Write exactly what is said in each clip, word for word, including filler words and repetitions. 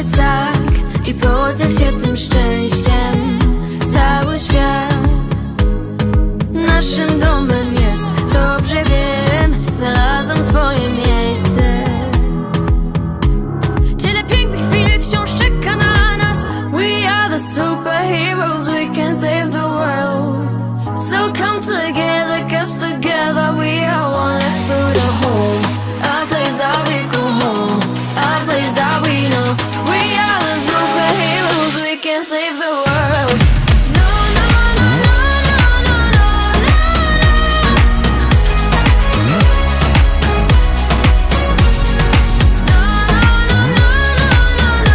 Powiedz tak i podziel się tym szczęściem. Cały świat naszym domem jest. Dobrze wiem, znalazłam swoje miejsce. Tyle pięknych chwil wciąż czeka na nas. We are the superheroes, we can save the world. So come together, 'cause together we are one. Let's build a home, a place that we go home, a place that we know. We are the superheroes, we can save the world. No, no, no, no, no, no, no, no, no. No, no, no, no, no,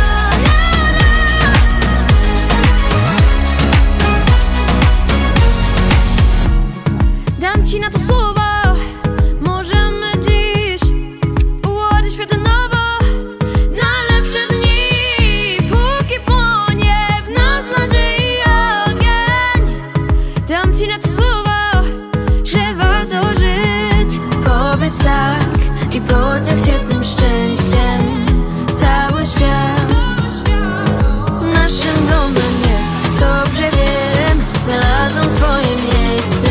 no. Dam ci na to słowo. Możemy dziś ułożyć świat na nowo, na lepsze dni, póki płonie w nas nadziei ogień. Dam ci na to słowo, że warto żyć. Powiedz tak i podziel się tym szczęściem. Cały świat naszym domem jest. Dobrze wiem, znalazłam swoje miejsce.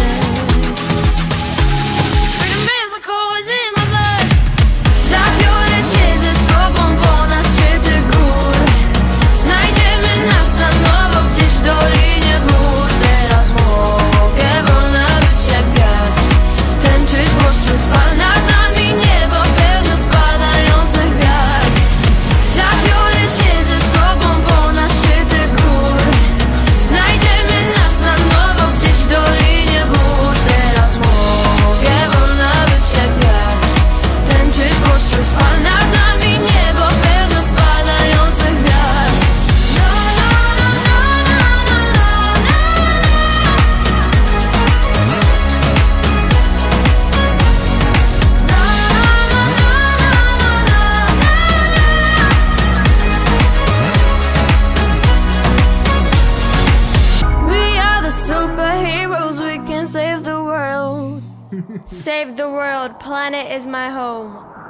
Freedom is like always in my blood. Zabiorę cię ze sobą ponad szczyty gór. Znajdziemy nas na nowo gdzieś w dolinie mórz. Teraz mogę wolna być jak wiatr, tańczyć pośród fal, nad nami niebo pełne spadających gwiazd. Zabiorę cię ze sobą ponad szczyty gór. Znajdziemy nas na nowo gdzieś w dolinie mórz. Teraz mogę wolna być jak wiatr, tańczyć pośród fal, nad nami niebo pełne spadających gwiazd. No, no, no, no, no, no, no, no. We are the superheroes, we can save the world. Save the world, planet is my home.